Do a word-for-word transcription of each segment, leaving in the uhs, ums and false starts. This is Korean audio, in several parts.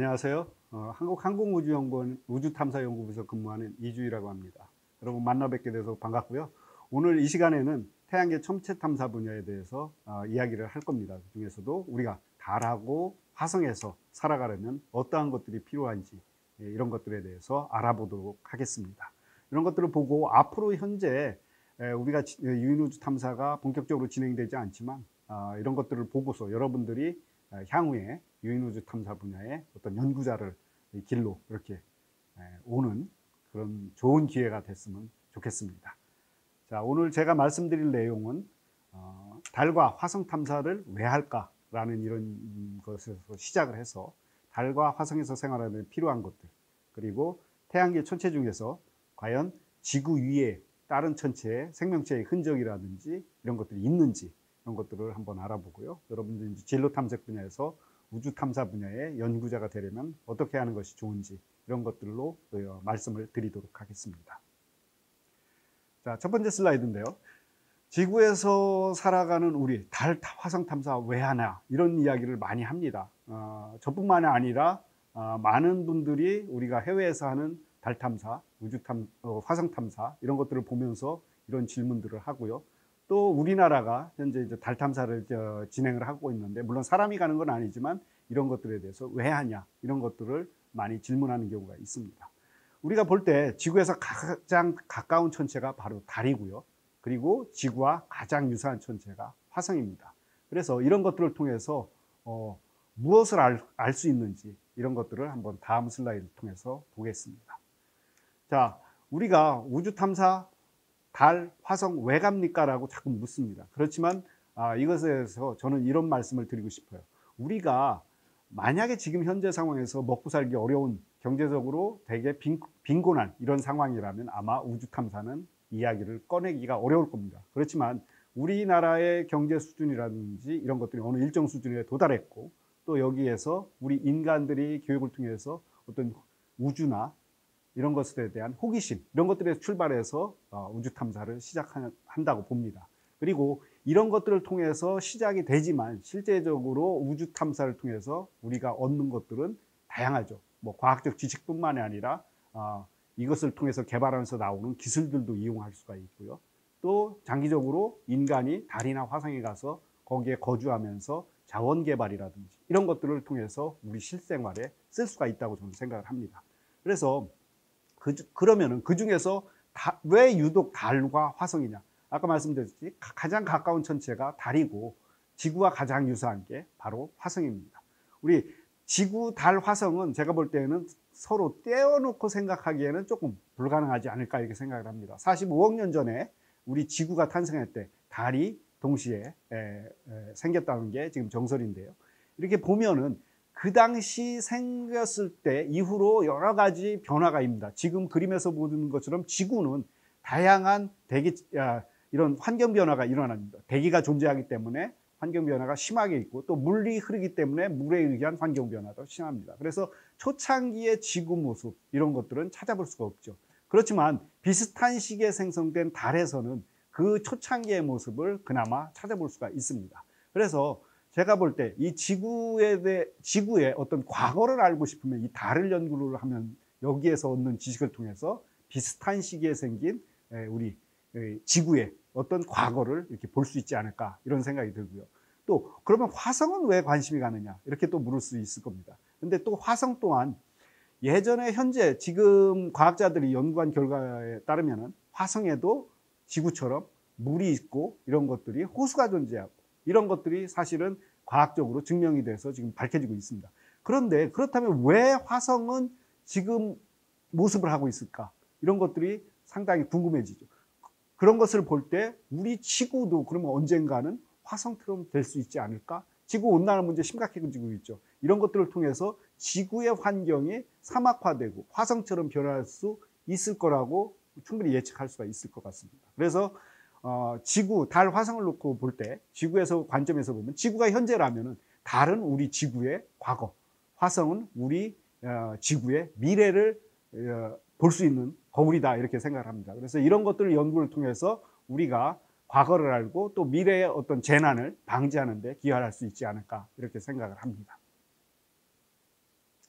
안녕하세요. 어, 한국항공우주연구원 우주탐사연구부에서 근무하는 이주희라고 합니다. 여러분 만나 뵙게 돼서 반갑고요. 오늘 이 시간에는 태양계 첨체 탐사 분야에 대해서 어, 이야기를 할 겁니다. 그 중에서도 우리가 달하고 화성에서 살아가려면 어떠한 것들이 필요한지, 예, 이런 것들에 대해서 알아보도록 하겠습니다. 이런 것들을 보고 앞으로 현재 에, 우리가 지- 유인우주 탐사가 본격적으로 진행되지 않지만 어, 이런 것들을 보고서 여러분들이 어, 향후에 유인우주 탐사 분야의 어떤 연구자를 이 길로 이렇게 에, 오는 그런 좋은 기회가 됐으면 좋겠습니다. 자, 오늘 제가 말씀드릴 내용은 어, 달과 화성 탐사를 왜 할까라는 이런 것에서 시작을 해서 달과 화성에서 생활하는 필요한 것들, 그리고 태양계 천체 중에서 과연 지구 위에 다른 천체의 생명체의 흔적이라든지 이런 것들이 있는지, 이런 것들을 한번 알아보고요. 여러분들이 진로 탐색 분야에서 우주 탐사 분야의 연구자가 되려면 어떻게 하는 것이 좋은지, 이런 것들로 말씀을 드리도록 하겠습니다. 자, 첫 번째 슬라이드인데요. 지구에서 살아가는 우리, 달 화성 탐사 왜 하나, 이런 이야기를 많이 합니다. 어, 저뿐만이 아니라 어, 많은 분들이 우리가 해외에서 하는 달 탐사, 우주 탐, 어, 화성 탐사 이런 것들을 보면서 이런 질문들을 하고요. 또 우리나라가 현재 이제 달 탐사를 저, 진행을 하고 있는데, 물론 사람이 가는 건 아니지만 이런 것들에 대해서 왜 하냐, 이런 것들을 많이 질문하는 경우가 있습니다. 우리가 볼 때 지구에서 가장 가까운 천체가 바로 달이고요. 그리고 지구와 가장 유사한 천체가 화성입니다. 그래서 이런 것들을 통해서 어, 무엇을 알 수 있는지, 이런 것들을 한번 다음 슬라이드를 통해서 보겠습니다. 자, 우리가 우주 탐사 달, 화성 왜 갑니까? 라고 자꾸 묻습니다. 그렇지만 아, 이것에 대해서 저는 이런 말씀을 드리고 싶어요. 우리가 만약에 지금 현재 상황에서 먹고 살기 어려운, 경제적으로 되게 빈, 빈곤한 이런 상황이라면 아마 우주 탐사는 이야기를 꺼내기가 어려울 겁니다. 그렇지만 우리나라의 경제 수준이라든지 이런 것들이 어느 일정 수준에 도달했고, 또 여기에서 우리 인간들이 교육을 통해서 어떤 우주나 이런 것들에 대한 호기심, 이런 것들에서 출발해서 우주 탐사를 시작한다고 봅니다. 그리고 이런 것들을 통해서 시작이 되지만 실제적으로 우주 탐사를 통해서 우리가 얻는 것들은 다양하죠. 뭐 과학적 지식뿐만이 아니라 어, 이것을 통해서 개발하면서 나오는 기술들도 이용할 수가 있고요. 또 장기적으로 인간이 달이나 화성에 가서 거기에 거주하면서 자원 개발이라든지 이런 것들을 통해서 우리 실생활에 쓸 수가 있다고 저는 생각을 합니다. 그래서 그, 그러면은 그 중에서 왜 유독 달과 화성이냐? 아까 말씀드렸듯이 가장 가까운 천체가 달이고 지구와 가장 유사한 게 바로 화성입니다. 우리 지구, 달, 화성은 제가 볼 때는 서로 떼어놓고 생각하기에는 조금 불가능하지 않을까, 이렇게 생각을 합니다. 사십오억 년 전에 우리 지구가 탄생할 때 달이 동시에 에, 에, 생겼다는 게 지금 정설인데요. 이렇게 보면은 그 당시 생겼을 때 이후로 여러 가지 변화가 있습니다. 지금 그림에서 보는 것처럼 지구는 다양한 대기, 이런 환경 변화가 일어납니다. 대기가 존재하기 때문에 환경 변화가 심하게 있고, 또 물이 흐르기 때문에 물에 의한 환경 변화도 심합니다. 그래서 초창기의 지구 모습, 이런 것들은 찾아볼 수가 없죠. 그렇지만 비슷한 시기에 생성된 달에서는 그 초창기의 모습을 그나마 찾아볼 수가 있습니다. 그래서 제가 볼 때 이 지구에 대해, 지구의 어떤 과거를 알고 싶으면 이 달을 연구를 하면 여기에서 얻는 지식을 통해서 비슷한 시기에 생긴 우리 지구의 어떤 과거를 이렇게 볼 수 있지 않을까, 이런 생각이 들고요. 또 그러면 화성은 왜 관심이 가느냐, 이렇게 또 물을 수 있을 겁니다. 근데 또 화성 또한 예전에 현재 지금 과학자들이 연구한 결과에 따르면 화성에도 지구처럼 물이 있고 이런 것들이 호수가 존재하고 이런 것들이 사실은 과학적으로 증명이 돼서 지금 밝혀지고 있습니다. 그런데 그렇다면 왜 화성은 지금 모습을 하고 있을까? 이런 것들이 상당히 궁금해지죠. 그런 것을 볼 때 우리 지구도 그러면 언젠가는 화성처럼 될 수 있지 않을까? 지구 온난화 문제 심각해지고 있죠. 이런 것들을 통해서 지구의 환경이 사막화되고 화성처럼 변할 수 있을 거라고 충분히 예측할 수가 있을 것 같습니다. 그래서 어, 지구, 달, 화성을 놓고 볼 때 지구에서 관점에서 보면 지구가 현재라면은 달은 우리 지구의 과거, 화성은 우리 어, 지구의 미래를 어, 볼 수 있는 거울이다, 이렇게 생각을 합니다. 그래서 이런 것들을 연구를 통해서 우리가 과거를 알고 또 미래의 어떤 재난을 방지하는 데 기여할 수 있지 않을까, 이렇게 생각을 합니다.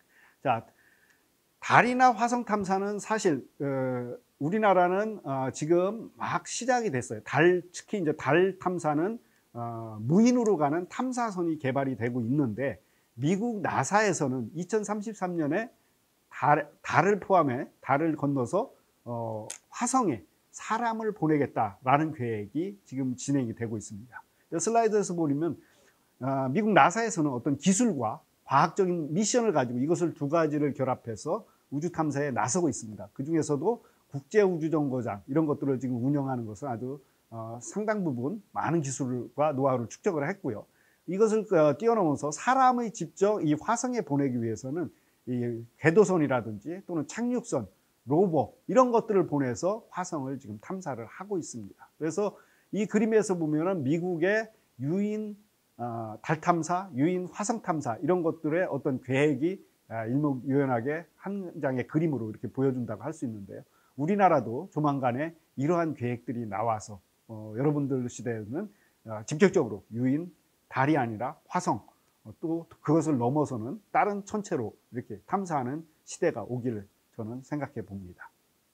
자, 달이나 화성 탐사는 사실 어, 우리나라는 어, 지금 막 시작이 됐어요. 달, 특히 이제 달 탐사는 어, 무인으로 가는 탐사선이 개발이 되고 있는데, 미국 나사에서는 이천삼십삼 년에 달, 달을 포함해 달을 건너서 어, 화성에 사람을 보내겠다라는 계획이 지금 진행이 되고 있습니다. 슬라이드에서 보면 어, 미국 나사에서는 어떤 기술과 과학적인 미션을 가지고 이것을 두 가지를 결합해서 우주 탐사에 나서고 있습니다. 그 중에서도 국제우주정거장 이런 것들을 지금 운영하는 것은 아주 어, 상당 부분 많은 기술과 노하우를 축적을 했고요. 이것을 어, 뛰어넘어서 사람의 직접 이 화성에 보내기 위해서는 이 궤도선이라든지 또는 착륙선, 로버 이런 것들을 보내서 화성을 지금 탐사를 하고 있습니다. 그래서 이 그림에서 보면은 미국의 유인 어, 달 탐사, 유인 화성 탐사 이런 것들의 어떤 계획이 아, 일목요연하게 한 장의 그림으로 이렇게 보여준다고 할 수 있는데요. 우리나라도 조만간에 이러한 계획들이 나와서 어, 여러분들 시대에는 어, 직접적으로 유인 달이 아니라 화성, 어, 또 그것을 넘어서는 다른 천체로 이렇게 탐사하는 시대가 오기를 저는 생각해 봅니다.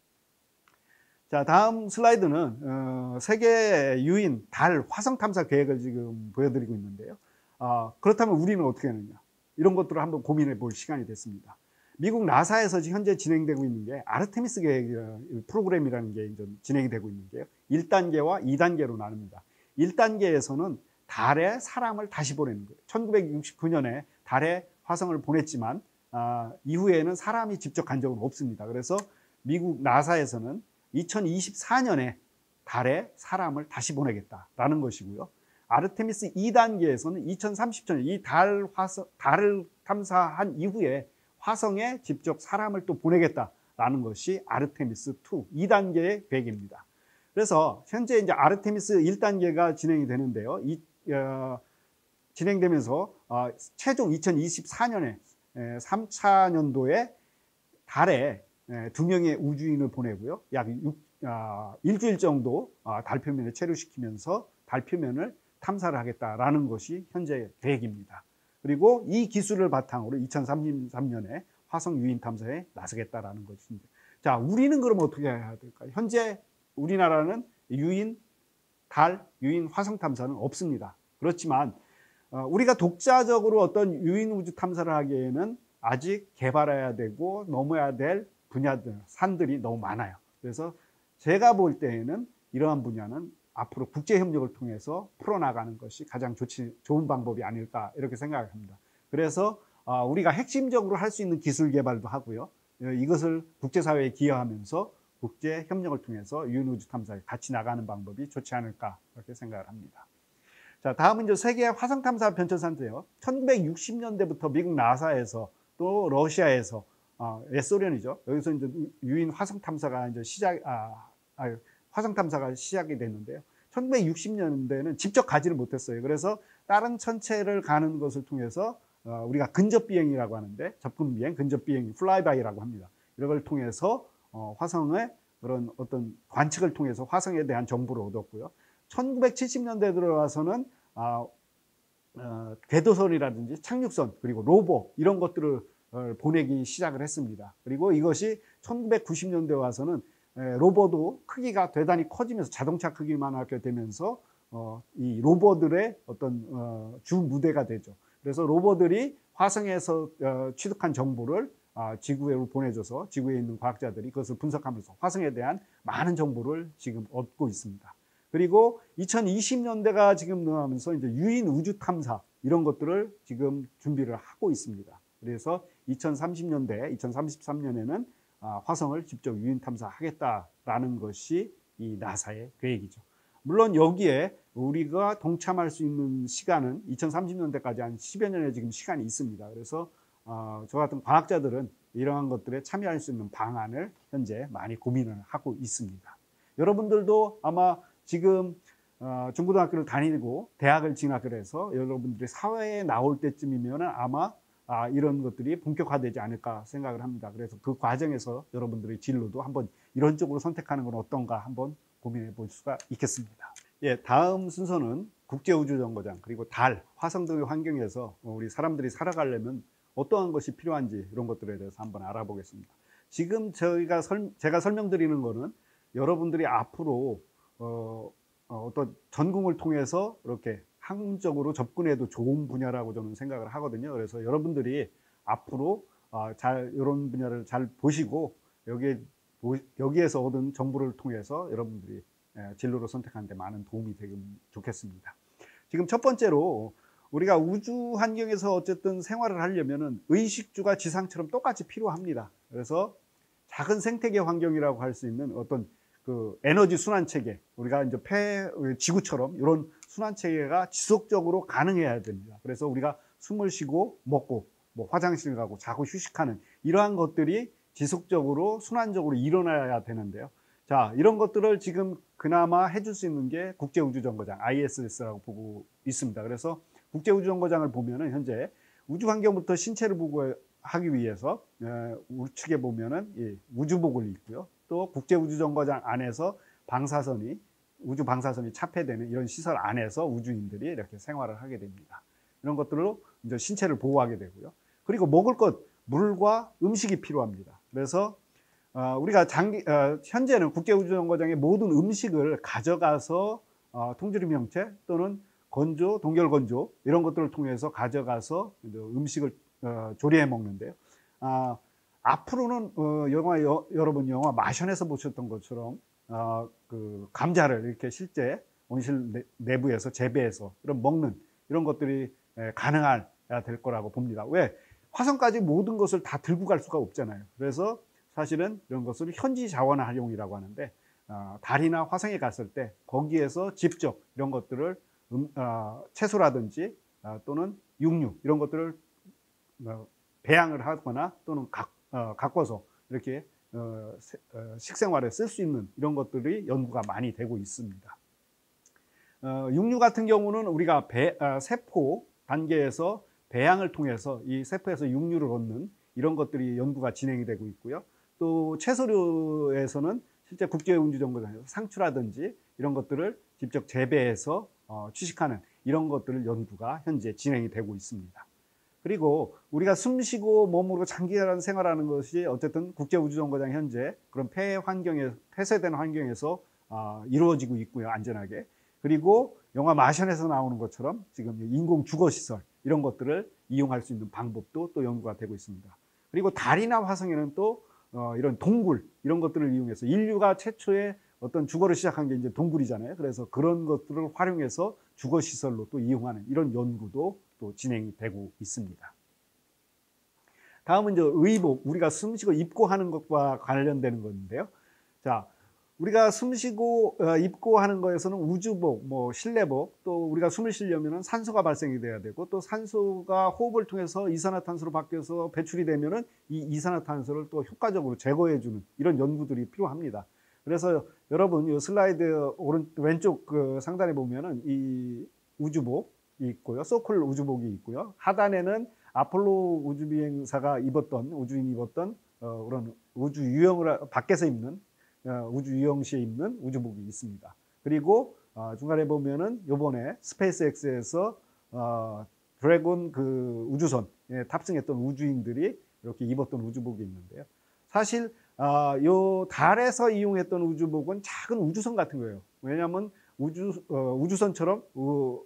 자, 다음 슬라이드는 어, 세계 유인 달 화성 탐사 계획을 지금 보여드리고 있는데요. 어, 그렇다면 우리는 어떻게 하느냐, 이런 것들을 한번 고민해 볼 시간이 됐습니다. 미국 나사에서 현재 진행되고 있는 게 아르테미스 계획 프로그램이라는 게 이제 진행이 되고 있는 게요. 일 단계와 이 단계로 나눕니다. 일 단계에서는 달에 사람을 다시 보내는 거예요. 천구백육십구 년에 달에 화성을 보냈지만 아, 이후에는 사람이 직접 간 적은 없습니다. 그래서 미국 나사에서는 이천이십사 년에 달에 사람을 다시 보내겠다라는 것이고요. 아르테미스 이 단계에서는 이천삼십 년에 이 달 화성, 달을 탐사한 이후에 화성에 직접 사람을 또 보내겠다라는 것이 아르테미스 이, 이 단계의 계획입니다. 그래서 현재 이제 아르테미스 일 단계가 진행이 되는데요. 이, 어, 진행되면서 어, 최종 이천이십사 년에 에, 삼 차 년도에 달에 에, 두 명의 우주인을 보내고요. 약 육, 어, 일주일 정도 어, 달 표면에 체류시키면서 달 표면을 탐사를 하겠다라는 것이 현재 계획입니다. 그리고 이 기술을 바탕으로 이천삼십삼 년에 화성 유인 탐사에 나서겠다라는 것입니다. 자, 우리는 그럼 어떻게 해야 될까요? 현재 우리나라는 유인 달, 유인 화성 탐사는 없습니다. 그렇지만 어, 우리가 독자적으로 어떤 유인 우주 탐사를 하기에는 아직 개발해야 되고 넘어야 될 분야들, 산들이 너무 많아요. 그래서 제가 볼 때에는 이러한 분야는 앞으로 국제협력을 통해서 풀어나가는 것이 가장 좋지, 좋은 방법이 아닐까 이렇게 생각을 합니다. 그래서 어, 우리가 핵심적으로 할 수 있는 기술 개발도 하고요. 이것을 국제사회에 기여하면서 국제협력을 통해서 유인 우주 탐사에 같이 나가는 방법이 좋지 않을까 이렇게 생각을 합니다. 자, 다음은 이제 세계 화성 탐사 변천사인데요. 천구백육십 년대부터 미국 나사에서 또 러시아에서 어, 옛소련이죠. 여기서 이제 유인 화성 탐사가 이제 시작, 아, 아, 화성 탐사가 시작이 됐는데요. 천구백육십 년대는 직접 가지를 못했어요. 그래서 다른 천체를 가는 것을 통해서 어, 우리가 근접 비행이라고 하는데, 접근 비행, 근접 비행, 플라이바이라고 합니다. 이런 걸 통해서 어, 화성의 그런 어떤 관측을 통해서 화성에 대한 정보를 얻었고요. 천구백칠십 년대 들어와서는 아, 어, 궤도선이라든지 착륙선 그리고 로버 이런 것들을 어, 보내기 시작을 했습니다. 그리고 이것이 천구백구십 년대 와서는 에, 로버도 크기가 대단히 커지면서 자동차 크기만하게 되면서 어, 이 로버들의 어떤 어, 주 무대가 되죠. 그래서 로버들이 화성에서 어, 취득한 정보를 아, 지구로 보내줘서 지구에 있는 과학자들이 그것을 분석하면서 화성에 대한 많은 정보를 지금 얻고 있습니다. 그리고 이천이십 년대가 지금 넘어가면서 이제 유인 우주 탐사 이런 것들을 지금 준비를 하고 있습니다. 그래서 이천삼십 년대, 이천삼십삼 년에는 아, 화성을 직접 유인 탐사하겠다라는 것이 이 나사의 계획이죠. 물론 여기에 우리가 동참할 수 있는 시간은 이천삼십 년대까지 한 십여 년의 지금 시간이 있습니다. 그래서 어, 저 같은 과학자들은 이러한 것들에 참여할 수 있는 방안을 현재 많이 고민을 하고 있습니다. 여러분들도 아마 지금 어, 중고등학교를 다니고 대학을 진학을 해서 여러분들이 사회에 나올 때쯤이면 아마 아, 이런 것들이 본격화되지 않을까 생각을 합니다. 그래서 그 과정에서 여러분들의 진로도 한번 이런 쪽으로 선택하는 건 어떤가 한번 고민해 볼 수가 있겠습니다. 예, 다음 순서는 국제우주정거장 그리고 달, 화성 등의 환경에서 우리 사람들이 살아가려면 어떠한 것이 필요한지 이런 것들에 대해서 한번 알아보겠습니다. 지금 저희가 설, 제가 설명드리는 거는 여러분들이 앞으로 어, 어, 어떤 전공을 통해서 이렇게 학문적으로 접근해도 좋은 분야라고 저는 생각을 하거든요. 그래서 여러분들이 앞으로 어, 잘 이런 분야를 잘 보시고 여기에 여기에서 얻은 정보를 통해서 여러분들이 진로를 선택하는 데 많은 도움이 되면 좋겠습니다. 지금 첫 번째로 우리가 우주 환경에서 어쨌든 생활을 하려면은 의식주가 지상처럼 똑같이 필요합니다. 그래서 작은 생태계 환경이라고 할 수 있는 어떤 그 에너지 순환 체계, 우리가 이제 폐 지구처럼 이런 순환 체계가 지속적으로 가능해야 됩니다. 그래서 우리가 숨을 쉬고 먹고 뭐 화장실 가고 자고 휴식하는 이러한 것들이 지속적으로 순환적으로 일어나야 되는데요. 자, 이런 것들을 지금 그나마 해줄 수 있는 게 국제우주정거장 아이에스에스라고 보고 있습니다. 그래서 국제우주정거장을 보면은 현재 우주 환경부터 신체를 보고하기 위해서 우측에 보면은 우주복을 입고요. 또 국제우주정거장 안에서 방사선이 우주 방사선이 차폐되는 이런 시설 안에서 우주인들이 이렇게 생활을 하게 됩니다. 이런 것들로 이제 신체를 보호하게 되고요. 그리고 먹을 것 물과 음식이 필요합니다. 그래서 어, 우리가 장기, 어, 현재는 국제우주정거장의 모든 음식을 가져가서 어, 통조림 형체 또는 건조, 동결 건조 이런 것들을 통해서 가져가서 음식을 어, 조리해 먹는데요. 아, 앞으로는 어, 영화 여, 여러분 영화 마션에서 보셨던 것처럼 어, 그 감자를 이렇게 실제 온실 내, 내부에서 재배해서 이런 먹는 이런 것들이 에, 가능해야 될 거라고 봅니다. 왜? 화성까지 모든 것을 다 들고 갈 수가 없잖아요. 그래서 사실은 이런 것을 현지 자원 활용이라고 하는데 어, 달이나 화성에 갔을 때 거기에서 직접 이런 것들을 음, 어, 채소라든지 어, 또는 육류 이런 것들을 어, 배양을 하거나 또는 각, 어, 가꿔서 이렇게 어, 세, 어, 식생활에 쓸 수 있는 이런 것들이 연구가 많이 되고 있습니다. 어, 육류 같은 경우는 우리가 배, 어, 세포 단계에서 배양을 통해서 이 세포에서 육류를 얻는 이런 것들이 연구가 진행이 되고 있고요. 또 채소류에서는 실제 국제우주정거장에서 상추라든지 이런 것들을 직접 재배해서 어, 취식하는 이런 것들을 연구가 현재 진행이 되고 있습니다. 그리고 우리가 숨쉬고 몸으로 장기간 생활하는 것이 어쨌든 국제우주정거장 현재 그런 폐 환경에 폐쇄된 환경에서 어, 이루어지고 있고요, 안전하게. 그리고 영화 마션에서 나오는 것처럼 지금 인공 주거시설 이런 것들을 이용할 수 있는 방법도 또 연구가 되고 있습니다. 그리고 달이나 화성에는 또 어, 이런 동굴 이런 것들을 이용해서 인류가 최초의 어떤 주거를 시작한 게 이제 동굴이잖아요. 그래서 그런 것들을 활용해서 주거시설로 또 이용하는 이런 연구도 또 진행이 되고 있습니다. 다음은 이제 의복, 우리가 숨쉬고 입고 하는 것과 관련되는 건데요. 자, 우리가 숨쉬고 어, 입고 하는 거에서는 우주복, 뭐 실내복, 또 우리가 숨을 쉬려면은 산소가 발생이 돼야 되고 또 산소가 호흡을 통해서 이산화탄소로 바뀌어서 배출이 되면은 이 이산화탄소를 또 효과적으로 제거해 주는 이런 연구들이 필요합니다. 그래서 여러분 이 슬라이드 오른 왼쪽 그 상단에 보면은 이 우주복이 있고요, 소콜 우주복이 있고요. 하단에는 아폴로 우주비행사가 입었던 우주인이 입었던 어, 그런 우주 유형을 밖에서 입는 우주 유형 시에 입는 우주복이 있습니다. 그리고 어, 중간에 보면은 요번에 스페이스X에서 어, 드래곤 그 우주선에 탑승했던 우주인들이 이렇게 입었던 우주복이 있는데요. 사실 어, 요 달에서 이용했던 우주복은 작은 우주선 같은 거예요. 왜냐하면 우주 어, 우주선처럼 어,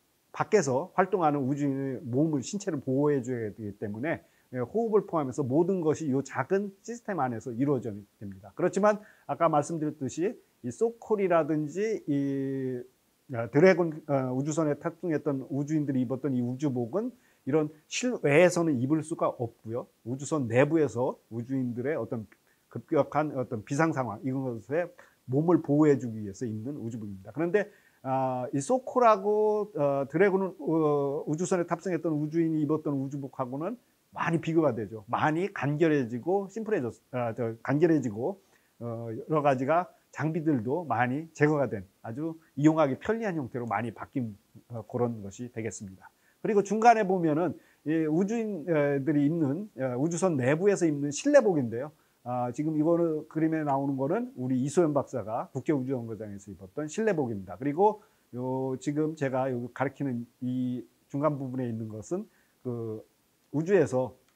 밖에서 활동하는 우주인의 몸을 신체를 보호해 줘야 되기 때문에 호흡을 포함해서 모든 것이 이 작은 시스템 안에서 이루어져야 됩니다. 그렇지만 아까 말씀드렸듯이 이 소콜이라든지 이 드래곤 우주선에 탑승했던 우주인들이 입었던 이 우주복은 이런 실외에서는 입을 수가 없고요. 우주선 내부에서 우주인들의 어떤 급격한 어떤 비상 상황 이것에 몸을 보호해 주기 위해서 입는 우주복입니다. 그런데 어, 이 소콜하고 어, 드래곤 어, 우주선에 탑승했던 우주인이 입었던 우주복하고는 많이 비교가 되죠. 많이 간결해지고 심플해졌, 아, 저, 간결해지고 어, 여러 가지가 장비들도 많이 제거가 된 아주 이용하기 편리한 형태로 많이 바뀐 어, 그런 것이 되겠습니다. 그리고 중간에 보면은 이 우주인들이 입는 어, 우주선 내부에서 입는 실내복인데요. 아, 지금 이거는 그림에 나오는 거는 우리 이소연 박사가 국제우주정거장에서 입었던 실내복입니다. 그리고 요 지금 제가 여기 가리키는 이 중간 부분에 있는 것은 그 우주에서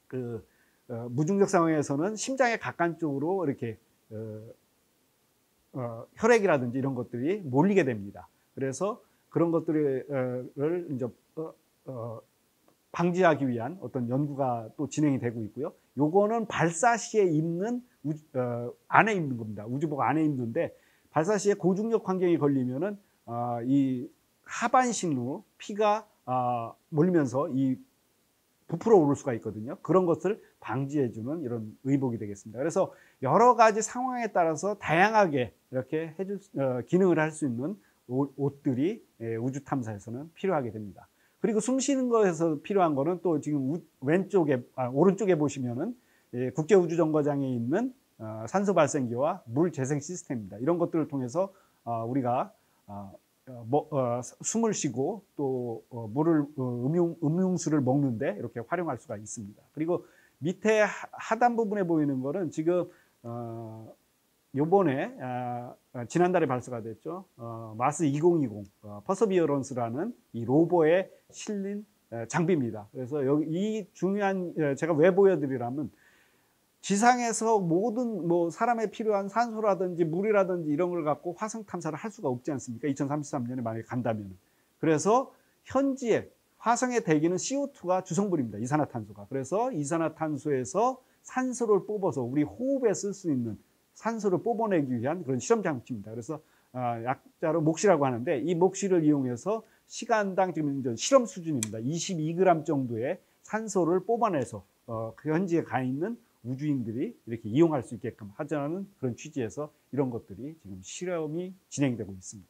그 어, 무중력 상황에서는 심장의 각관 쪽으로 이렇게 어, 어, 혈액이라든지 이런 것들이 몰리게 됩니다. 그래서 그런 것들을 이제 어, 어, 방지하기 위한 어떤 연구가 또 진행이 되고 있고요. 요거는 발사 시에 입는 우주, 어, 안에 입는 겁니다. 우주복 안에 입는데 발사 시에 고중력 환경에 걸리면은 어, 이 하반신으로 피가 어, 몰리면서 이 부풀어 오를 수가 있거든요. 그런 것을 방지해주는 이런 의복이 되겠습니다. 그래서 여러 가지 상황에 따라서 다양하게 이렇게 해줄, 어, 기능을 할 수 있는 옷, 옷들이 예, 우주 탐사에서는 필요하게 됩니다. 그리고 숨 쉬는 것에서 필요한 거는 또 지금 우, 왼쪽에, 아, 오른쪽에 보시면은 예, 국제우주정거장에 있는 어, 산소 발생기와 물 재생 시스템입니다. 이런 것들을 통해서 어, 우리가 어, 뭐, 어, 숨을 쉬고 또 어, 물을 어, 음용, 음용수를 먹는데 이렇게 활용할 수가 있습니다. 그리고 밑에 하단 부분에 보이는 거는 지금 어, 요번에 아, 지난달에 발사가 됐죠. 어, 마스 이천이십 어, 퍼서비어런스라는 이 로버에 실린 에, 장비입니다. 그래서 여기 이 중요한 에, 제가 왜 보여드리라면 지상에서 모든 뭐 사람에 필요한 산소라든지 물이라든지 이런 걸 갖고 화성 탐사를 할 수가 없지 않습니까? 이천삼십삼 년에 만약에 간다면. 그래서 현지에 화성의 대기는 씨오투가 주성분입니다. 이산화탄소가. 그래서 이산화탄소에서 산소를 뽑아서 우리 호흡에 쓸 수 있는 산소를 뽑아내기 위한 그런 실험 장치입니다. 그래서 약자로 몫이라고 하는데 이 몫을 이용해서 시간당 지금 이제 실험 수준입니다. 이십이 그램 정도의 산소를 뽑아내서 어, 그 현지에 가 있는 우주인들이 이렇게 이용할 수 있게끔 하자는 그런 취지에서 이런 것들이 지금 실험이 진행되고 있습니다.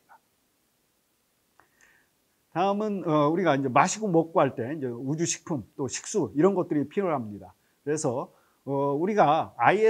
다음은 어, 우리가 이제 마시고 먹고 할 때 이제 우주 식품 또 식수 이런 것들이 필요합니다. 그래서 어, 우리가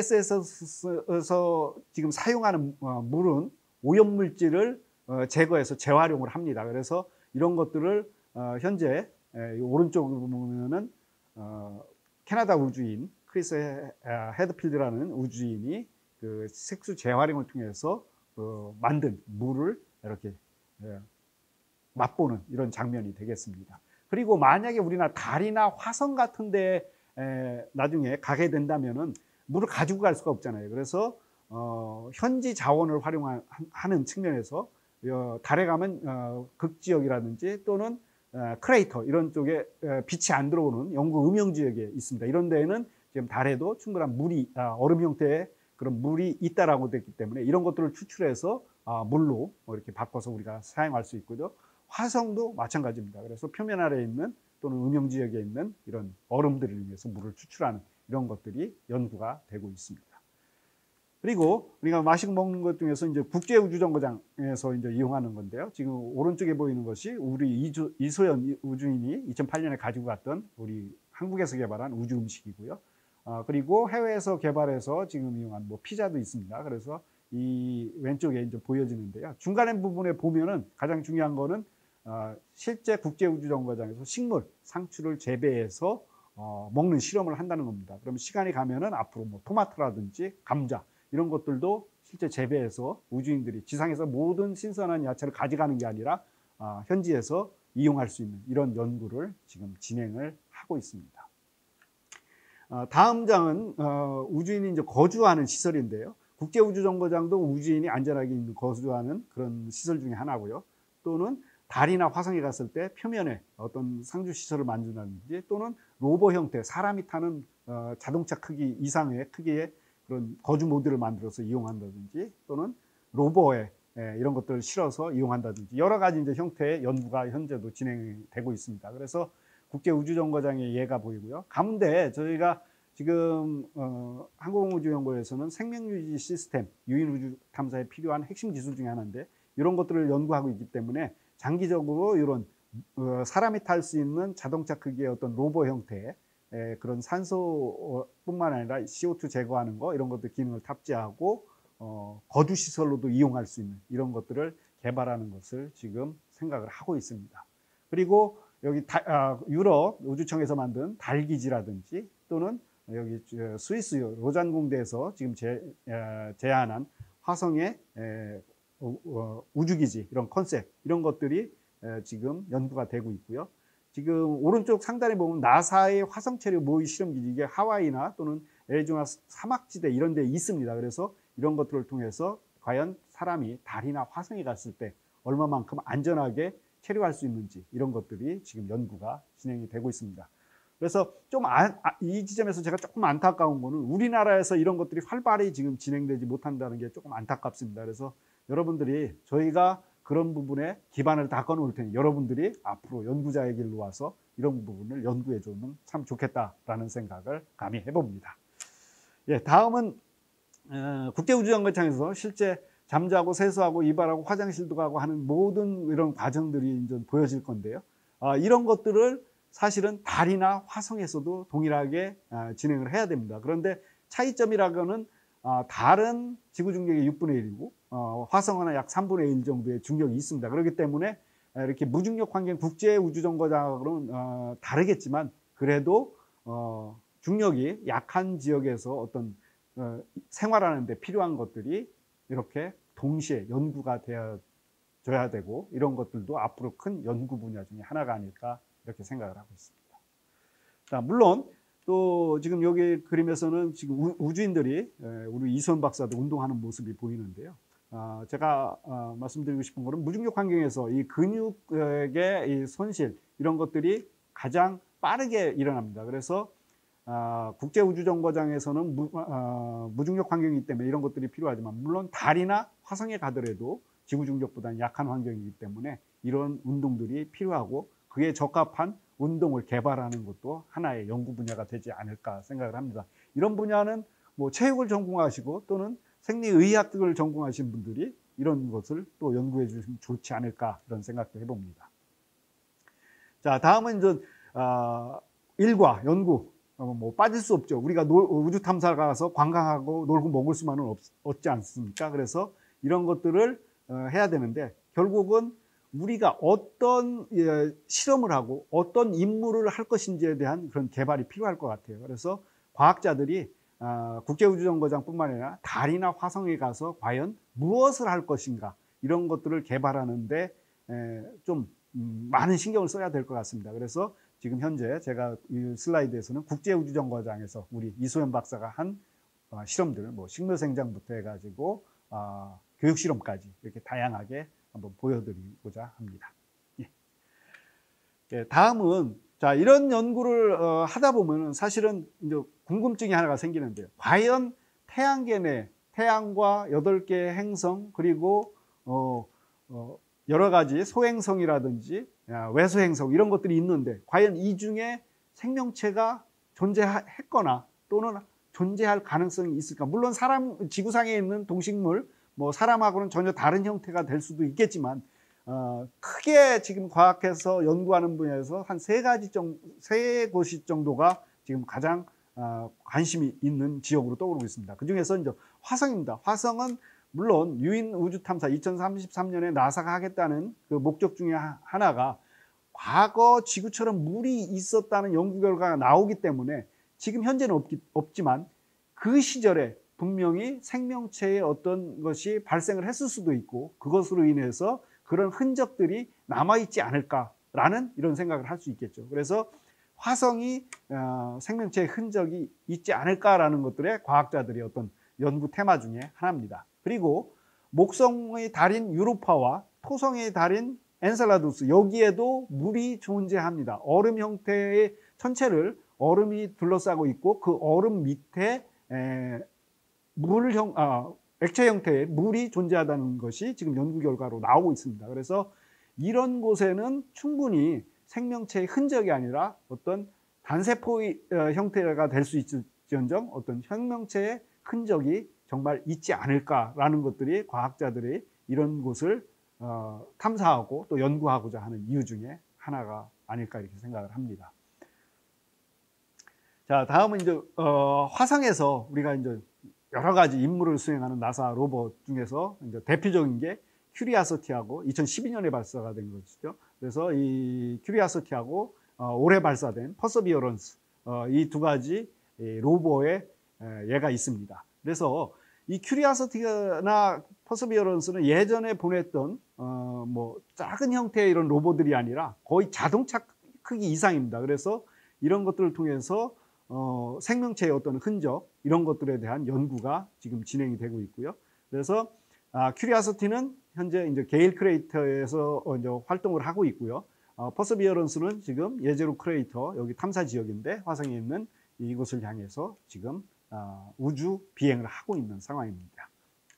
아이에스에스에서 지금 사용하는 어, 물은 오염물질을 어, 제거해서 재활용을 합니다. 그래서 이런 것들을 어, 현재 에, 오른쪽으로 보면은 어, 캐나다 우주인 크리스 헤드필드라는 우주인이 그 색수 재활용을 통해서 어, 만든 물을 이렇게 예, 맛보는 이런 장면이 되겠습니다. 그리고 만약에 우리나 달이나 화성 같은 데 에, 나중에 가게 된다면은 물을 가지고 갈 수가 없잖아요. 그래서 어, 현지 자원을 활용하는 측면에서 어, 달에 가면 어, 극지역이라든지 또는 어, 크레이터 이런 쪽에 어, 빛이 안 들어오는 영구 음영 지역에 있습니다. 이런 데에는 지금 달에도 충분한 물이 아, 얼음 형태의 그런 물이 있다라고 됐기 때문에 이런 것들을 추출해서 아, 물로 이렇게 바꿔서 우리가 사용할 수 있고요. 화성도 마찬가지입니다. 그래서 표면 아래에 있는 또는 음영 지역에 있는 이런 얼음들을 위해서 물을 추출하는 이런 것들이 연구가 되고 있습니다. 그리고 우리가 마시고 먹는 것 중에서 이제 국제우주정거장에서 이제 이용하는 건데요. 지금 오른쪽에 보이는 것이 우리 이주, 이소연 우주인이 이천팔 년에 가지고 갔던 우리 한국에서 개발한 우주 음식이고요. 어, 그리고 해외에서 개발해서 지금 이용한 뭐 피자도 있습니다. 그래서 이 왼쪽에 이제 보여지는데요. 중간에 부분에 보면은 가장 중요한 거는 어, 실제 국제우주정거장에서 식물 상추를 재배해서 어, 먹는 실험을 한다는 겁니다. 그러면 시간이 가면은 앞으로 뭐 토마토라든지 감자 이런 것들도 실제 재배해서 우주인들이 지상에서 모든 신선한 야채를 가져가는 게 아니라 어, 현지에서 이용할 수 있는 이런 연구를 지금 진행을 하고 있습니다. 어, 다음 장은 어, 우주인이 이제 거주하는 시설인데요. 국제우주정거장도 우주인이 안전하게 거주하는 그런 시설 중에 하나고요. 또는 달이나 화성에 갔을 때 표면에 어떤 상주 시설을 만든다든지 또는 로버 형태, 사람이 타는 어, 자동차 크기 이상의 크기의 그런 거주 모듈을 만들어서 이용한다든지 또는 로버에 예, 이런 것들을 실어서 이용한다든지 여러 가지 이제 형태의 연구가 현재도 진행되고 있습니다. 그래서 국제우주정거장의 예가 보이고요. 가운데 저희가 지금 어, 항공우주연구에서는 생명유지 시스템, 유인우주 탐사에 필요한 핵심 기술 중에 하나인데 이런 것들을 연구하고 있기 때문에 장기적으로 이런 어, 사람이 탈 수 있는 자동차 크기의 어떤 로버 형태의 에, 그런 산소뿐만 아니라 씨오투 제거하는 거 이런 것들 기능을 탑재하고 어, 거주 시설로도 이용할 수 있는 이런 것들을 개발하는 것을 지금 생각을 하고 있습니다. 그리고 여기 다, 아, 유럽 우주청에서 만든 달기지라든지 또는 여기 스위스 로잔 공대에서 지금 제, 에, 제안한 화성의 에, 어, 우주기지 이런 컨셉 이런 것들이 에, 지금 연구가 되고 있고요. 지금 오른쪽 상단에 보면 나사의 화성 체류 모의 실험기지, 이게 하와이나 또는 애리조나 사막지대 이런 데 있습니다. 그래서 이런 것들을 통해서 과연 사람이 달이나 화성에 갔을 때 얼마만큼 안전하게 체류할 수 있는지, 이런 것들이 지금 연구가 진행이 되고 있습니다. 그래서 좀 이 지점에서 제가 조금 안타까운 거는 우리나라에서 이런 것들이 활발히 지금 진행되지 못한다는 게 조금 안타깝습니다. 그래서 여러분들이, 저희가 그런 부분에 기반을 닦아 놓을 테니 여러분들이 앞으로 연구자의 길로 와서 이런 부분을 연구해 주면 참 좋겠다라는 생각을 감히 해봅니다. 예, 다음은 어, 국제우주연구청에서 실제 잠자고 세수하고 이발하고 화장실도 가고 하는 모든 이런 과정들이 이제 보여질 건데요. 어, 이런 것들을 사실은 달이나 화성에서도 동일하게 어, 진행을 해야 됩니다. 그런데 차이점이라고는 어, 달은 지구 중력의 육분의 일이고 어, 화성은 약 삼분의 일 정도의 중력이 있습니다. 그렇기 때문에 이렇게 무중력 환경 국제우주정거장으로는 어, 다르겠지만, 그래도 어, 중력이 약한 지역에서 어떤 어, 생활하는 데 필요한 것들이 이렇게 동시에 연구가 되어져야 되고, 이런 것들도 앞으로 큰 연구 분야 중에 하나가 아닐까, 이렇게 생각을 하고 있습니다. 자, 물론 또 지금 여기 그림에서는 지금 우주인들이, 우리 이수원 박사도 운동하는 모습이 보이는데요. 어, 제가 어, 말씀드리고 싶은 것은 무중력 환경에서 이 근육의 이 손실, 이런 것들이 가장 빠르게 일어납니다. 그래서 어, 국제우주정거장에서는 무, 어, 무중력 환경이기 때문에 이런 것들이 필요하지만, 물론 달이나 화성에 가더라도 지구중력보다는 약한 환경이기 때문에 이런 운동들이 필요하고, 그에 적합한 운동을 개발하는 것도 하나의 연구 분야가 되지 않을까 생각을 합니다. 이런 분야는 뭐 체육을 전공하시고 또는 생리의학을 전공하신 분들이 이런 것을 또 연구해 주시면 좋지 않을까, 이런 생각도 해봅니다. 자, 다음은 이제 어, 일과 연구, 어, 뭐 빠질 수 없죠. 우리가 놀, 우주 탐사 가서 관광하고 놀고 먹을 수만은 없, 없지 않습니까? 그래서 이런 것들을 어, 해야 되는데, 결국은 우리가 어떤 예, 실험을 하고 어떤 임무를 할 것인지에 대한 그런 개발이 필요할 것 같아요. 그래서 과학자들이 어, 국제우주정거장뿐만 아니라 달이나 화성에 가서 과연 무엇을 할 것인가, 이런 것들을 개발하는데 에, 좀 음, 많은 신경을 써야 될 것 같습니다. 그래서 지금 현재 제가 이 슬라이드에서는 국제우주정거장에서 우리 이소연 박사가 한 어, 실험들, 뭐 식물생장부터 해가지고 어, 교육실험까지 이렇게 다양하게 한번 보여드리고자 합니다. 예. 예, 다음은, 자, 이런 연구를 어, 하다 보면 사실은 이제 궁금증이 하나가 생기는데요. 과연 태양계 내 태양과 여덟 개의 행성, 그리고 어, 어, 여러 가지 소행성이라든지 외소행성, 이런 것들이 있는데, 과연 이 중에 생명체가 존재했거나 또는 존재할 가능성이 있을까? 물론 사람, 지구상에 있는 동식물, 뭐 사람하고는 전혀 다른 형태가 될 수도 있겠지만, 어, 크게 지금 과학에서 연구하는 분야에서 한 세 가지 정도, 세 곳이 정도가 지금 가장 어, 관심이 있는 지역으로 떠오르고 있습니다. 그 중에서 이제 화성입니다. 화성은 물론 유인 우주 탐사 이천삼십삼 년에 나사가 하겠다는 그 목적 중에 하나가, 과거 지구처럼 물이 있었다는 연구 결과가 나오기 때문에 지금 현재는 없기, 없지만 그 시절에 분명히 생명체의 어떤 것이 발생을 했을 수도 있고, 그것으로 인해서 그런 흔적들이 남아있지 않을까라는 이런 생각을 할 수 있겠죠. 그래서 화성이 어, 생명체의 흔적이 있지 않을까라는 것들의 과학자들의 어떤 연구 테마 중에 하나입니다. 그리고 목성의 달인 유로파와 토성의 달인 엔셀라두스, 여기에도 물이 존재합니다. 얼음 형태의 천체를 얼음이 둘러싸고 있고, 그 얼음 밑에 에, 물형, 아, 액체 형태의 물이 존재하다는 것이 지금 연구 결과로 나오고 있습니다. 그래서 이런 곳에는 충분히 생명체의 흔적이 아니라 어떤 단세포의 형태가 될 수 있을지언정 어떤 생명체의 흔적이 정말 있지 않을까라는 것들이 과학자들이 이런 곳을 어, 탐사하고 또 연구하고자 하는 이유 중에 하나가 아닐까, 이렇게 생각을 합니다. 자, 다음은 이제 어, 화성에서 우리가 이제 여러 가지 임무를 수행하는 나사 로봇 중에서 이제 대표적인 게 큐리아시티하고 이천십이 년에 발사가 된 것이죠. 그래서 이 큐리아시티하고 어, 올해 발사된 퍼서비어런스, 어, 이 두 가지 이 로봇에 얘가 있습니다. 그래서 이 큐리아시티나 퍼서비어런스는 예전에 보냈던 어, 뭐 작은 형태의 이런 로봇들이 아니라 거의 자동차급 크기 이상입니다. 그래서 이런 것들을 통해서 어, 생명체의 어떤 흔적 이런 것들에 대한 연구가 지금 진행이 되고 있고요. 그래서 아, 큐리아시티는 현재 이제 게일 크레이터에서 어, 이제 활동을 하고 있고요. 어, 퍼서비어런스는 지금 예제로 크레이터 여기 탐사 지역인데 화성에 있는 이곳을 향해서 지금 어, 우주 비행을 하고 있는 상황입니다.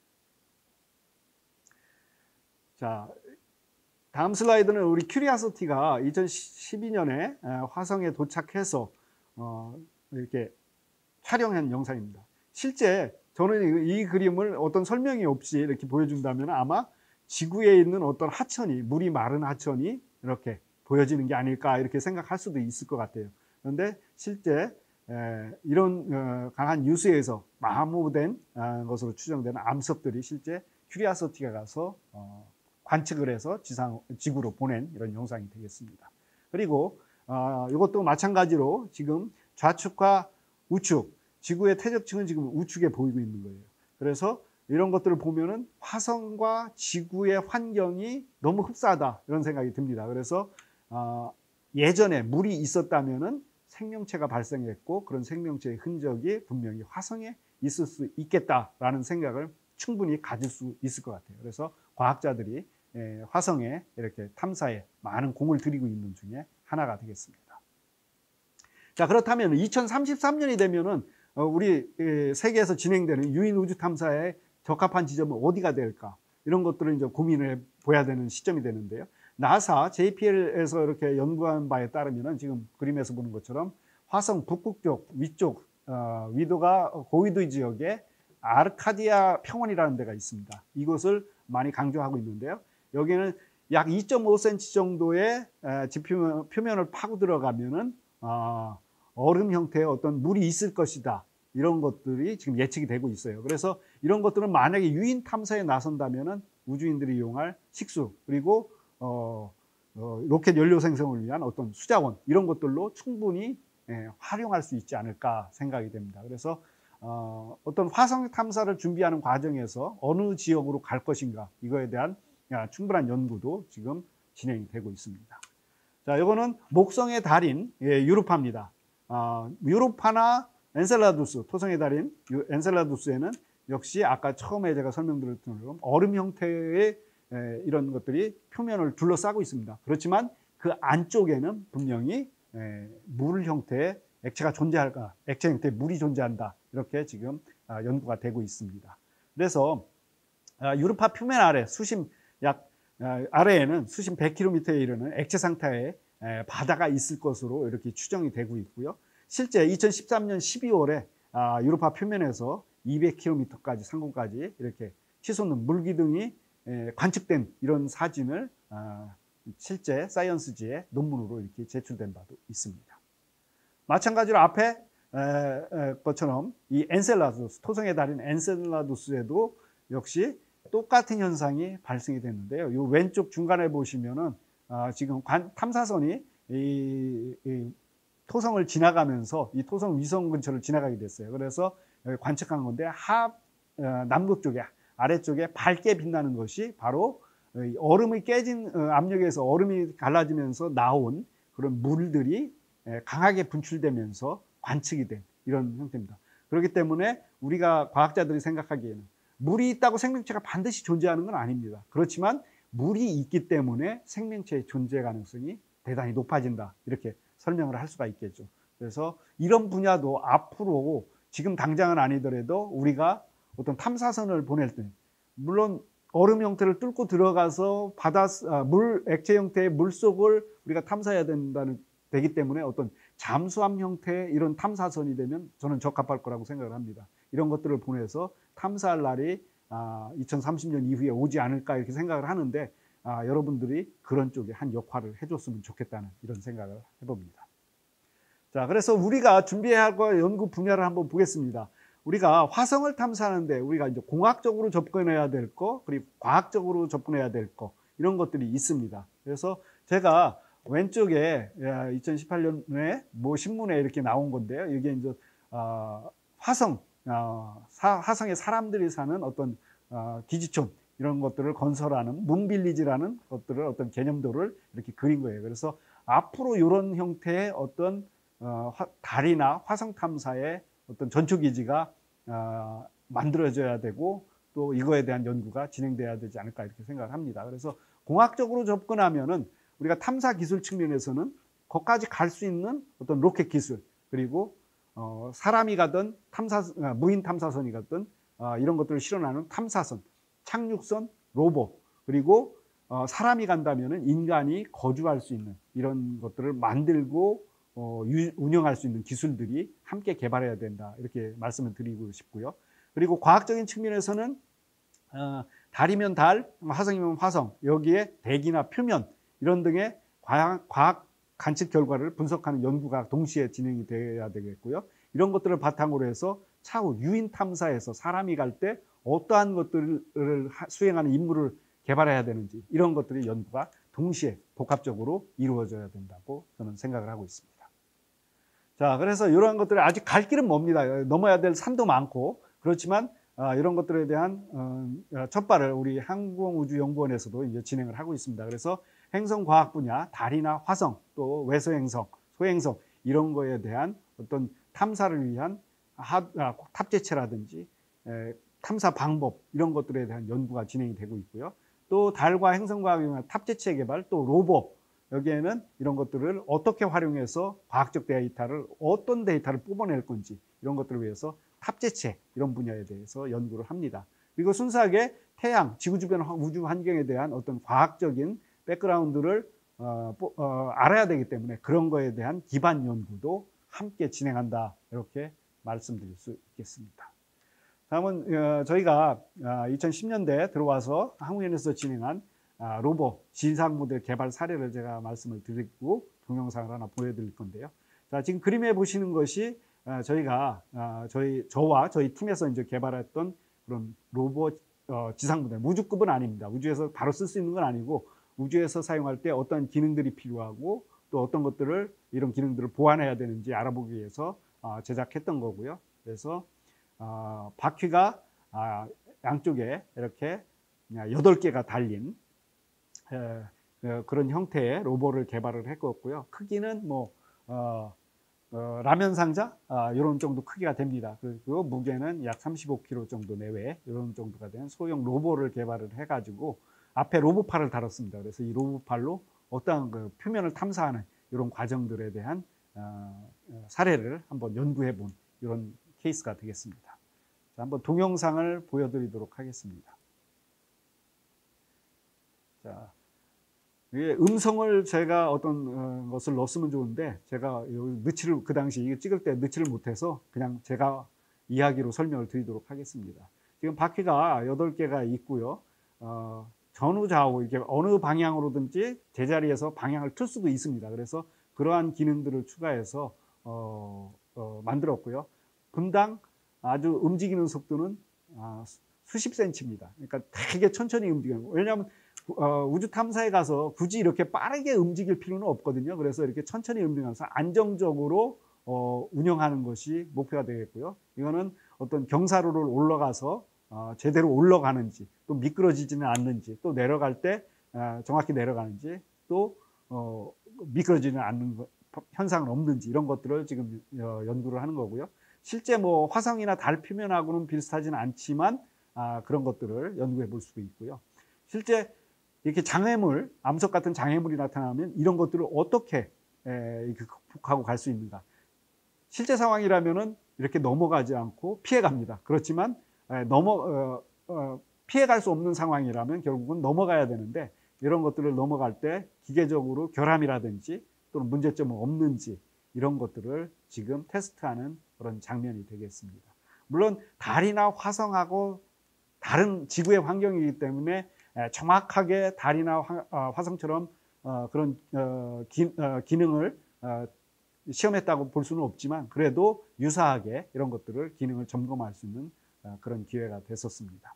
자, 다음 슬라이드는 우리 큐리아시티가 이천십이 년에 화성에 도착해서 어, 이렇게 촬영한 영상입니다. 실제 저는 이 그림을 어떤 설명이 없이 이렇게 보여준다면 아마 지구에 있는 어떤 하천이, 물이 마른 하천이 이렇게 보여지는 게 아닐까 이렇게 생각할 수도 있을 것 같아요. 그런데 실제 이런 강한 유수에서 마모된 것으로 추정되는 암석들이 실제 큐리아시티가 가서 관측을 해서 지상, 지구로 보낸 이런 영상이 되겠습니다. 그리고 이것도 마찬가지로 지금 좌측과 우측, 지구의 퇴적층은 지금 우측에 보이고 있는 거예요. 그래서 이런 것들을 보면은 화성과 지구의 환경이 너무 흡사하다 이런 생각이 듭니다. 그래서 어, 예전에 물이 있었다면은 생명체가 발생했고 그런 생명체의 흔적이 분명히 화성에 있을 수 있겠다라는 생각을 충분히 가질 수 있을 것 같아요. 그래서 과학자들이 에, 화성에 이렇게 탐사에 많은 공을 들이고 있는 중에 하나가 되겠습니다. 자, 그렇다면 이천삼십삼 년이 되면은 어, 우리 에, 세계에서 진행되는 유인 우주 탐사에 적합한 지점은 어디가 될까? 이런 것들을 이제 고민을 해봐야 되는 시점이 되는데요. 나사 제이피엘에서 이렇게 연구한 바에 따르면 지금 그림에서 보는 것처럼 화성 북극쪽 위쪽 어, 위도가 고위도 지역에 아르카디아 평원이라는 데가 있습니다. 이곳을 많이 강조하고 있는데요. 여기는 약 이 점 오 센티미터 정도의 지표면, 표면을 파고 들어가면은 어, 얼음 형태의 어떤 물이 있을 것이다. 이런 것들이 지금 예측이 되고 있어요. 그래서 이런 것들은 만약에 유인 탐사에 나선다면은 우주인들이 이용할 식수 그리고 어, 어, 로켓 연료 생성을 위한 어떤 수자원 이런 것들로 충분히 예, 활용할 수 있지 않을까 생각이 됩니다. 그래서 어, 어떤 화성 탐사를 준비하는 과정에서 어느 지역으로 갈 것인가 이거에 대한 야, 충분한 연구도 지금 진행이 되고 있습니다. 자, 이거는 목성의 달인 예, 유로파입니다. 어, 유로파나 엔셀라두스, 토성의 달인 엔셀라두스에는 역시 아까 처음에 제가 설명드렸던 것처럼 얼음 형태의 에, 이런 것들이 표면을 둘러싸고 있습니다. 그렇지만 그 안쪽에는 분명히 에, 물 형태의 액체가 존재할까, 액체 형태의 물이 존재한다. 이렇게 지금 아, 연구가 되고 있습니다. 그래서 아, 유로파 표면 아래 수심 약 아, 아래에는 수심 백 킬로미터에 이르는 액체 상태의 에, 바다가 있을 것으로 이렇게 추정이 되고 있고요. 실제 이천십삼 년 십이월에 아, 유로파 표면에서 이백 킬로미터까지 상공까지 이렇게 치솟는 물기둥이 에, 관측된 이런 사진을 아, 실제 사이언스지의 논문으로 이렇게 제출된 바도 있습니다. 마찬가지로 앞에 에, 에, 것처럼 이 엔셀라두스, 토성의 달인 엔셀라두스에도 역시 똑같은 현상이 발생이 됐는데요. 이 왼쪽 중간에 보시면은 아, 지금 관, 탐사선이 이, 이 토성을 지나가면서 이 토성 위성 근처를 지나가게 됐어요. 그래서 관측한 건데 하 어, 남극 쪽에 아래쪽에 밝게 빛나는 것이 바로 얼음이 깨진 압력에서 얼음이 갈라지면서 나온 그런 물들이 강하게 분출되면서 관측이 된 이런 형태입니다. 그렇기 때문에 우리가 과학자들이 생각하기에는 물이 있다고 생명체가 반드시 존재하는 건 아닙니다. 그렇지만 물이 있기 때문에 생명체의 존재 가능성이 대단히 높아진다. 이렇게 설명을 할 수가 있겠죠. 그래서 이런 분야도 앞으로 지금 당장은 아니더라도 우리가 어떤 탐사선을 보낼 때 물론 얼음 형태를 뚫고 들어가서 바다 물 액체 형태의 물속을 우리가 탐사해야 된다는 되기 때문에 어떤 잠수함 형태의 이런 탐사선이 되면 저는 적합할 거라고 생각을 합니다. 이런 것들을 보내서 탐사할 날이 이천삼십 년 이후에 오지 않을까 이렇게 생각을 하는데 아, 여러분들이 그런 쪽에 한 역할을 해줬으면 좋겠다는 이런 생각을 해봅니다. 자, 그래서 우리가 준비해야 할 연구 분야를 한번 보겠습니다. 우리가 화성을 탐사하는데 우리가 이제 공학적으로 접근해야 될 거, 그리고 과학적으로 접근해야 될 거, 이런 것들이 있습니다. 그래서 제가 왼쪽에 이천십팔 년에 뭐 신문에 이렇게 나온 건데요. 이게 이제 어, 화성, 어, 사, 화성에 사람들이 사는 어떤 어, 기지촌, 이런 것들을 건설하는 문빌리지라는 것들을 어떤 개념도를 이렇게 그린 거예요. 그래서 앞으로 이런 형태의 어떤 어, 화, 달이나 화성 탐사의 어떤 전초기지가 어, 만들어져야 되고 또 이거에 대한 연구가 진행돼야 되지 않을까 이렇게 생각을 합니다. 그래서 공학적으로 접근하면은 우리가 탐사 기술 측면에서는 거기까지 갈 수 있는 어떤 로켓 기술, 그리고 어, 사람이 가든 탐사, 무인 탐사선이 가든 어, 이런 것들을 실현하는 탐사선, 착륙선, 로봇, 그리고 어, 사람이 간다면은 인간이 거주할 수 있는 이런 것들을 만들고 어, 유, 운영할 수 있는 기술들이 함께 개발해야 된다, 이렇게 말씀을 드리고 싶고요. 그리고 과학적인 측면에서는 어, 달이면 달, 화성이면 화성, 여기에 대기나 표면 이런 등의 과학, 과학 관측 결과를 분석하는 연구가 동시에 진행이 돼야 되겠고요. 이런 것들을 바탕으로 해서 차후 유인 탐사에서 사람이 갈 때 어떠한 것들을 수행하는 임무를 개발해야 되는지, 이런 것들의 연구가 동시에 복합적으로 이루어져야 된다고 저는 생각을 하고 있습니다. 자, 그래서 이러한 것들이 아직 갈 길은 멉니다. 넘어야 될 산도 많고, 그렇지만 이런 것들에 대한 첫발을 우리 항공우주연구원에서도 이제 진행을 하고 있습니다. 그래서 행성과학 분야, 달이나 화성, 또 외소행성, 소행성 이런 거에 대한 어떤 탐사를 위한 탑재체라든지 탐사 방법, 이런 것들에 대한 연구가 진행이 되고 있고요. 또 달과 행성과학 분야 탑재체 개발, 또 로봇, 여기에는 이런 것들을 어떻게 활용해서 과학적 데이터를, 어떤 데이터를 뽑아낼 건지, 이런 것들을 위해서 탑재체, 이런 분야에 대해서 연구를 합니다. 그리고 순수하게 태양, 지구 주변 우주 환경에 대한 어떤 과학적인 백그라운드를 어, 어, 알아야 되기 때문에 그런 거에 대한 기반 연구도 함께 진행한다, 이렇게 말씀드릴 수 있겠습니다. 다음은 어, 저희가 어, 이천십 년대에 들어와서 항우연에서 진행한 어, 로봇 지상 모델 개발 사례를 제가 말씀을 드리고 동영상을 하나 보여드릴 건데요. 자, 지금 그림에 보시는 것이 어, 저희가 어, 저희 저와 저희 팀에서 이제 개발했던 그런 로봇 어, 지상 모델, 우주급은 아닙니다. 우주에서 바로 쓸 수 있는 건 아니고, 우주에서 사용할 때 어떤 기능들이 필요하고 또 어떤 것들을, 이런 기능들을 보완해야 되는지 알아보기 위해서 어, 제작했던 거고요. 그래서 어, 바퀴가 아, 양쪽에 이렇게 여덟 개가 달린 에, 에, 그런 형태의 로봇을 개발을 했었고요. 크기는 뭐 어, 어, 라면 상자 아, 이런 정도 크기가 됩니다. 그리고 무게는 약 삼십오 킬로그램 정도 내외, 이런 정도가 되는 소형 로봇을 개발을 해가지고 앞에 로봇팔을 달았습니다. 그래서 이 로봇팔로 어떠한 그 표면을 탐사하는 이런 과정들에 대한 어, 사례를 한번 연구해 본 이런 케이스가 되겠습니다. 자, 한번 동영상을 보여드리도록 하겠습니다. 자, 음성을 제가 어떤 것을 넣었으면 좋은데, 제가 넣지를, 그 당시 이거 찍을 때 넣지를 못해서 그냥 제가 이야기로 설명을 드리도록 하겠습니다. 지금 바퀴가 여덟 개가 있고요. 어, 전후 좌우 이렇게 어느 방향으로든지 제자리에서 방향을 틀 수도 있습니다. 그래서 그러한 기능들을 추가해서 어, 어, 만들었고요. 분당 아주 움직이는 속도는 아, 수십 센치입니다. 그러니까 되게 천천히 움직여요. 왜냐하면 어, 우주 탐사에 가서 굳이 이렇게 빠르게 움직일 필요는 없거든요. 그래서 이렇게 천천히 움직이면서 안정적으로 어, 운영하는 것이 목표가 되겠고요. 이거는 어떤 경사로를 올라가서 어, 제대로 올라가는지, 또 미끄러지지는 않는지, 또 내려갈 때 어, 정확히 내려가는지, 또 어, 미끄러지는 않는 것, 현상은 없는지, 이런 것들을 지금 어, 연구를 하는 거고요. 실제 뭐 화성이나 달 표면하고는 비슷하지는 않지만 아, 그런 것들을 연구해 볼 수도 있고요. 실제 이렇게 장애물, 암석 같은 장애물이 나타나면 이런 것들을 어떻게 에, 이렇게 극복하고 갈 수 있는가. 실제 상황이라면은 이렇게 넘어가지 않고 피해갑니다. 그렇지만 에, 넘어 어, 어, 피해갈 수 없는 상황이라면 결국은 넘어가야 되는데, 이런 것들을 넘어갈 때 기계적으로 결함이라든지 또는 문제점은 없는지, 이런 것들을 지금 테스트하는 그런 장면이 되겠습니다. 물론 달이나 화성하고 다른 지구의 환경이기 때문에 정확하게 달이나 화성처럼 그런 기능을 시험했다고 볼 수는 없지만, 그래도 유사하게 이런 것들을 기능을 점검할 수 있는 그런 기회가 됐었습니다.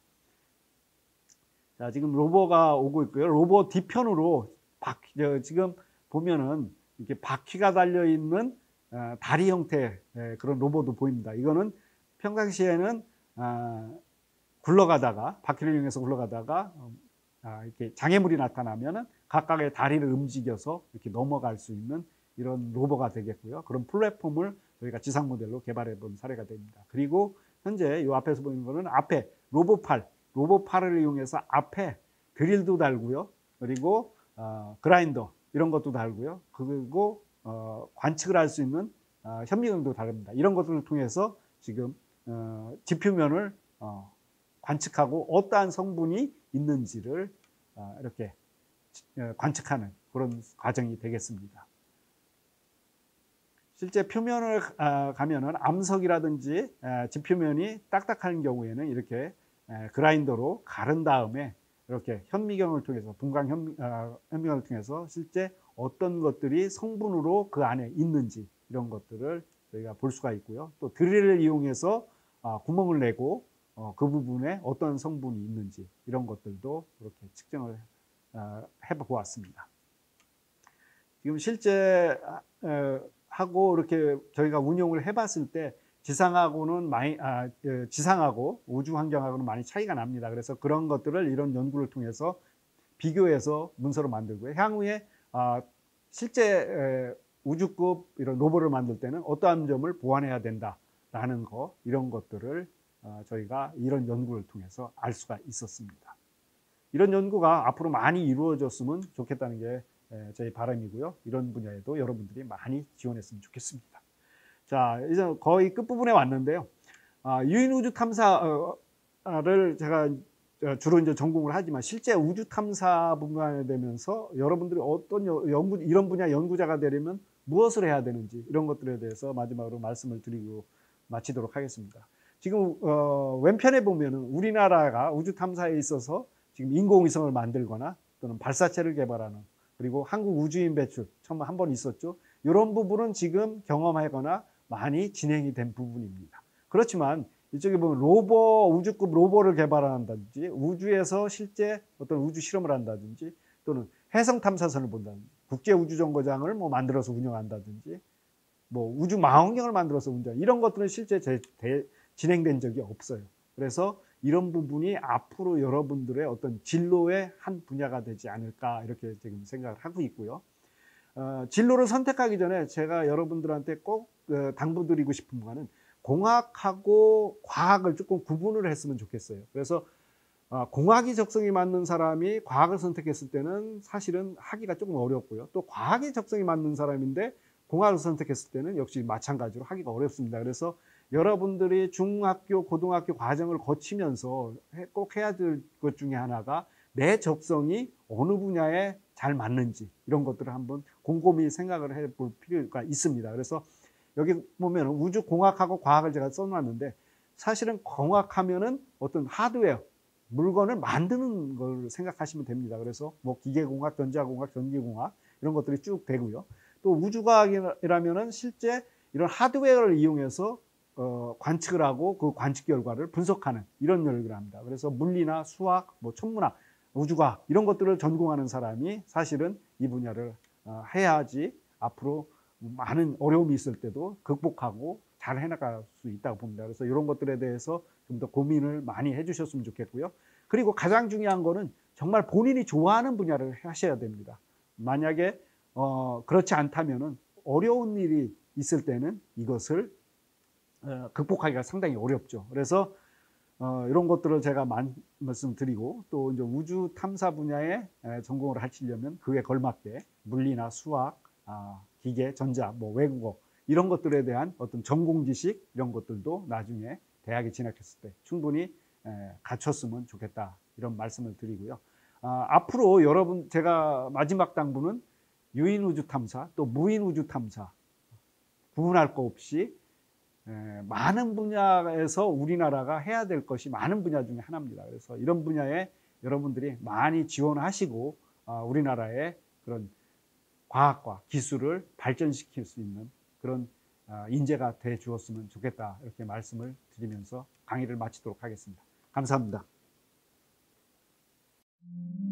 자, 지금 로봇가 오고 있고요. 로봇 뒤편으로 바퀴, 지금 보면은 이렇게 바퀴가 달려 있는 다리 형태의 그런 로봇도 보입니다. 이거는 평상시에는 굴러가다가, 바퀴를 이용해서 굴러가다가 이렇게 장애물이 나타나면은 각각의 다리를 움직여서 이렇게 넘어갈 수 있는 이런 로버가 되겠고요. 그런 플랫폼을 저희가 지상 모델로 개발해 본 사례가 됩니다. 그리고 현재 이 앞에서 보이는 거는 앞에 로봇팔, 로봇팔을 이용해서 앞에 드릴도 달고요. 그리고 어, 그라인더 이런 것도 달고요. 그리고 어, 관측을 할 수 있는 어, 현미경도 다릅니다. 이런 것들을 통해서 지금 어, 지표면을 어, 관측하고 어떠한 성분이 있는지를 어, 이렇게 어, 관측하는 그런 과정이 되겠습니다. 실제 표면을 어, 가면은 암석이라든지 어, 지표면이 딱딱한 경우에는 이렇게 어, 그라인더로 가른 다음에 이렇게 현미경을 통해서 분광 현미, 어, 현미경을 통해서 실제 어떤 것들이 성분으로 그 안에 있는지 이런 것들을 저희가 볼 수가 있고요. 또 드릴을 이용해서 어, 구멍을 내고 어, 그 부분에 어떤 성분이 있는지 이런 것들도 이렇게 측정을 어, 해보았습니다. 지금 실제 어, 하고 이렇게 저희가 운용을 해봤을 때 지상하고는 많이 아, 지상하고 우주 환경하고는 많이 차이가 납니다. 그래서 그런 것들을 이런 연구를 통해서 비교해서 문서로 만들고요. 향후에 아, 실제 우주급 이런 로봇을 만들 때는 어떠한 점을 보완해야 된다라는 거 이런 것들을 어, 저희가 이런 연구를 통해서 알 수가 있었습니다. 이런 연구가 앞으로 많이 이루어졌으면 좋겠다는 게 저희 바람이고요. 이런 분야에도 여러분들이 많이 지원했으면 좋겠습니다. 자, 이제 거의 끝부분에 왔는데요. 아, 유인 우주 탐사를 제가 주로 이제 전공을 하지만 실제 우주 탐사 분야에 되면서 여러분들이 어떤 연구, 이런 분야 연구자가 되려면 무엇을 해야 되는지 이런 것들에 대해서 마지막으로 말씀을 드리고 마치도록 하겠습니다. 지금 어, 왼편에 보면은 우리나라가 우주 탐사에 있어서 지금 인공위성을 만들거나 또는 발사체를 개발하는 그리고 한국 우주인 배출 처음 한 번 있었죠. 이런 부분은 지금 경험하거나 많이 진행이 된 부분입니다. 그렇지만 이쪽에 보면 로버, 우주급 로버를 개발한다든지 우주에서 실제 어떤 우주 실험을 한다든지 또는 해성 탐사선을 본다든지 국제우주정거장을 뭐 만들어서 운영한다든지 뭐 우주 망원경을 만들어서 운영 이런 것들은 실제 제, 대, 진행된 적이 없어요. 그래서 이런 부분이 앞으로 여러분들의 어떤 진로의 한 분야가 되지 않을까 이렇게 지금 생각을 하고 있고요. 어, 진로를 선택하기 전에 제가 여러분들한테 꼭 어, 당부드리고 싶은 거는 공학하고 과학을 조금 구분을 했으면 좋겠어요. 그래서 어, 공학이 적성이 맞는 사람이 과학을 선택했을 때는 사실은 하기가 조금 어렵고요. 또 과학이 적성이 맞는 사람인데 공학을 선택했을 때는 역시 마찬가지로 하기가 어렵습니다. 그래서 여러분들이 중학교, 고등학교 과정을 거치면서 꼭 해야 될 것 중에 하나가 내 적성이 어느 분야에 잘 맞는지 이런 것들을 한번 곰곰이 생각을 해볼 필요가 있습니다. 그래서 여기 보면 우주공학하고 과학을 제가 써놨는데 사실은 공학하면은 어떤 하드웨어, 물건을 만드는 걸 생각하시면 됩니다. 그래서 뭐 기계공학, 전자공학, 전기공학 이런 것들이 쭉 되고요. 또 우주과학이라면은 실제 이런 하드웨어를 이용해서 어, 관측을 하고 그 관측 결과를 분석하는 이런 연구를 합니다. 그래서 물리나 수학, 뭐 천문학, 우주과학 이런 것들을 전공하는 사람이 사실은 이 분야를 어, 해야지 앞으로 많은 어려움이 있을 때도 극복하고 잘 해나갈 수 있다고 봅니다. 그래서 이런 것들에 대해서 좀 더 고민을 많이 해주셨으면 좋겠고요. 그리고 가장 중요한 거는 정말 본인이 좋아하는 분야를 하셔야 됩니다. 만약에 어, 그렇지 않다면은 어려운 일이 있을 때는 이것을 어, 극복하기가 상당히 어렵죠. 그래서 어, 이런 것들을 제가 많이 말씀드리고 또 이제 우주 탐사 분야에 전공을 하시려면 그에 걸맞게 물리나 수학, 아, 기계, 전자, 뭐 외국어 이런 것들에 대한 어떤 전공 지식 이런 것들도 나중에 대학에 진학했을 때 충분히 에, 갖췄으면 좋겠다 이런 말씀을 드리고요. 아, 앞으로 여러분 제가 마지막 당부는 유인 우주 탐사 또 무인 우주 탐사 구분할 거 없이 에, 많은 분야에서 우리나라가 해야 될 것이 많은 분야 중에 하나입니다. 그래서 이런 분야에 여러분들이 많이 지원하시고 어, 우리나라의 그런 과학과 기술을 발전시킬 수 있는 그런 어, 인재가 돼 주었으면 좋겠다 이렇게 말씀을 드리면서 강의를 마치도록 하겠습니다. 감사합니다.